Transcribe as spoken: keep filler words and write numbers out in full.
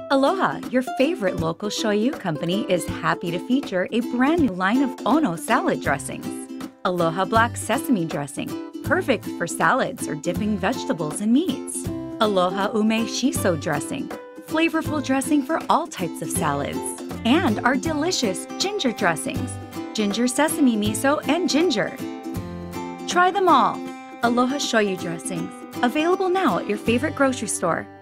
Aloha, your favorite local shoyu company, is happy to feature a brand new line of Ono salad dressings. Aloha Black Sesame Dressing, perfect for salads or dipping vegetables and meats. Aloha Ume Shiso Dressing, flavorful dressing for all types of salads. And our delicious ginger dressings, ginger sesame miso and ginger. Try them all. Aloha Shoyu Dressings, available now at your favorite grocery store.